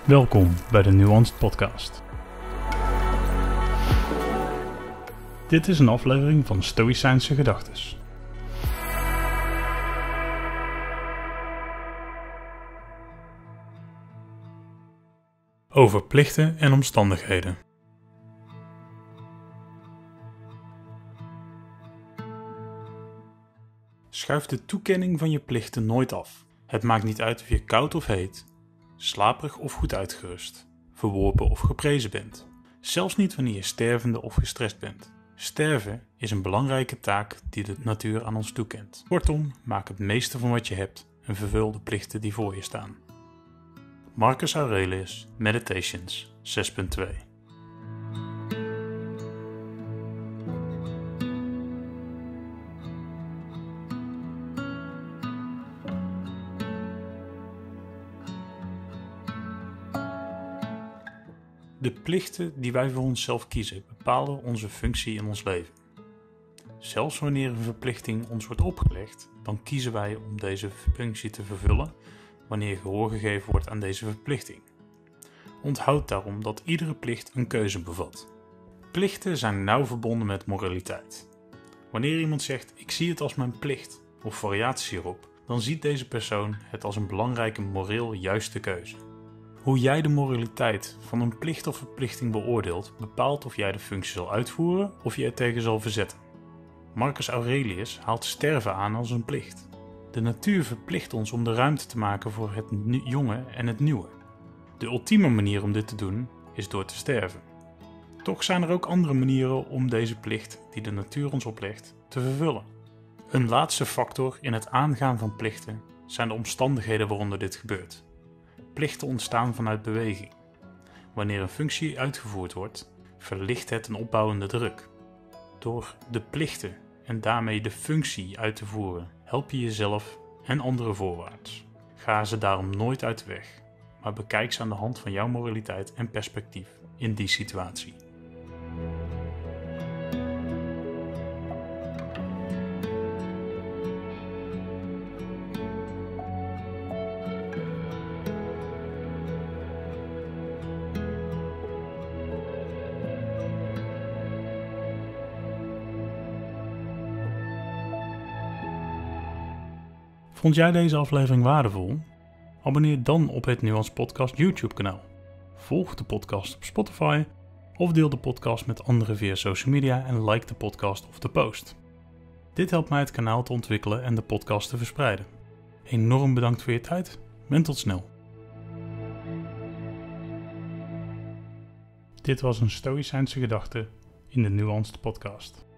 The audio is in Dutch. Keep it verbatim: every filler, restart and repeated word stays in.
Welkom bij de Nuanced Podcast. Dit is een aflevering van Stoïcijnse Gedachtes. Over plichten en omstandigheden. Schuif de toekenning van je plichten nooit af. Het maakt niet uit of je koud of heet, slaperig of goed uitgerust, verworpen of geprezen bent. Zelfs niet wanneer je stervende of gestrest bent. Sterven is een belangrijke taak die de natuur aan ons toekent. Kortom, maak het meeste van wat je hebt en vervul de plichten die voor je staan. Marcus Aurelius, Meditations, zes punt twee. De plichten die wij voor onszelf kiezen bepalen onze functie in ons leven. Zelfs wanneer een verplichting ons wordt opgelegd, dan kiezen wij om deze functie te vervullen wanneer gehoor gegeven wordt aan deze verplichting. Onthoud daarom dat iedere plicht een keuze bevat. Plichten zijn nauw verbonden met moraliteit. Wanneer iemand zegt ik zie het als mijn plicht of variaties hierop, dan ziet deze persoon het als een belangrijke moreel juiste keuze. Hoe jij de moraliteit van een plicht of verplichting beoordeelt, bepaalt of jij de functie zal uitvoeren of je er tegen zal verzetten. Marcus Aurelius haalt sterven aan als een plicht. De natuur verplicht ons om de ruimte te maken voor het jonge en het nieuwe. De ultieme manier om dit te doen is door te sterven. Toch zijn er ook andere manieren om deze plicht die de natuur ons oplegt te vervullen. Een laatste factor in het aangaan van plichten zijn de omstandigheden waaronder dit gebeurt. Plichten ontstaan vanuit beweging. Wanneer een functie uitgevoerd wordt, verlicht het een opbouwende druk. Door de plichten en daarmee de functie uit te voeren, help je jezelf en anderen voorwaarts. Ga ze daarom nooit uit de weg, maar bekijk ze aan de hand van jouw moraliteit en perspectief in die situatie. Vond jij deze aflevering waardevol? Abonneer dan op het Nuanced Podcast YouTube kanaal. Volg de podcast op Spotify of deel de podcast met anderen via social media en like de podcast of de post. Dit helpt mij het kanaal te ontwikkelen en de podcast te verspreiden. Enorm bedankt voor je tijd en tot snel. Dit was een Stoïcijnse gedachte in de Nuanced Podcast.